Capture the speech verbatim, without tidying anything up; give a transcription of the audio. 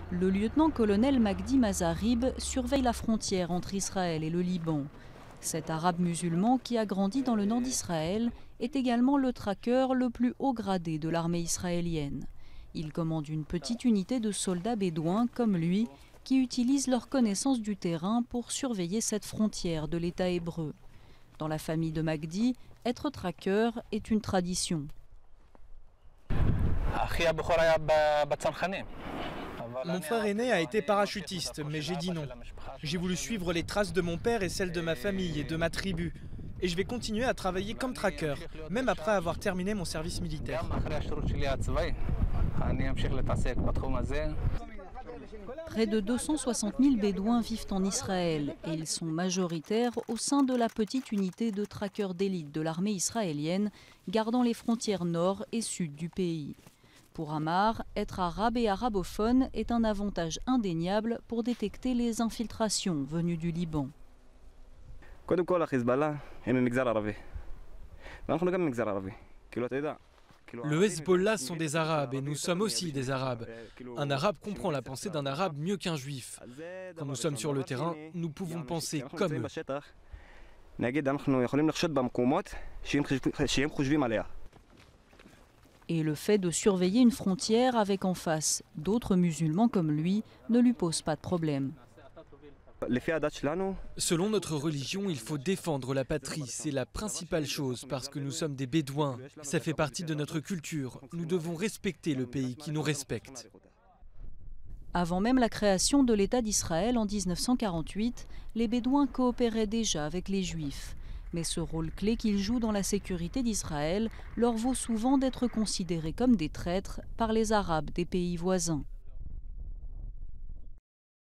Le lieutenant-colonel Magdi Mazarib surveille la frontière entre Israël et le Liban. Cet arabe musulman qui a grandi dans le nord d'Israël est également le traqueur le plus haut gradé de l'armée israélienne. Il commande une petite unité de soldats bédouins comme lui qui utilisent leur connaissance du terrain pour surveiller cette frontière de l'État hébreu. Dans la famille de Magdi, être traqueur est une tradition. Mon frère aîné a été parachutiste, mais j'ai dit non. J'ai voulu suivre les traces de mon père et celles de ma famille et de ma tribu. Et je vais continuer à travailler comme traqueur, même après avoir terminé mon service militaire. Près de deux cent soixante mille Bédouins vivent en Israël et ils sont majoritaires au sein de la petite unité de traqueurs d'élite de l'armée israélienne, gardant les frontières nord et sud du pays. Pour Amar, être arabe et arabophone est un avantage indéniable pour détecter les infiltrations venues du Liban. Le Hezbollah sont des Arabes et nous sommes aussi des Arabes. Un Arabe comprend la pensée d'un Arabe mieux qu'un Juif. Quand nous sommes sur le terrain, nous pouvons penser comme eux. Et le fait de surveiller une frontière avec en face d'autres musulmans comme lui ne lui pose pas de problème. Selon notre religion, il faut défendre la patrie. C'est la principale chose parce que nous sommes des Bédouins. Ça fait partie de notre culture. Nous devons respecter le pays qui nous respecte. Avant même la création de l'État d'Israël en mille neuf cent quarante-huit, les Bédouins coopéraient déjà avec les Juifs. Mais ce rôle clé qu'ils jouent dans la sécurité d'Israël leur vaut souvent d'être considérés comme des traîtres par les Arabes des pays voisins.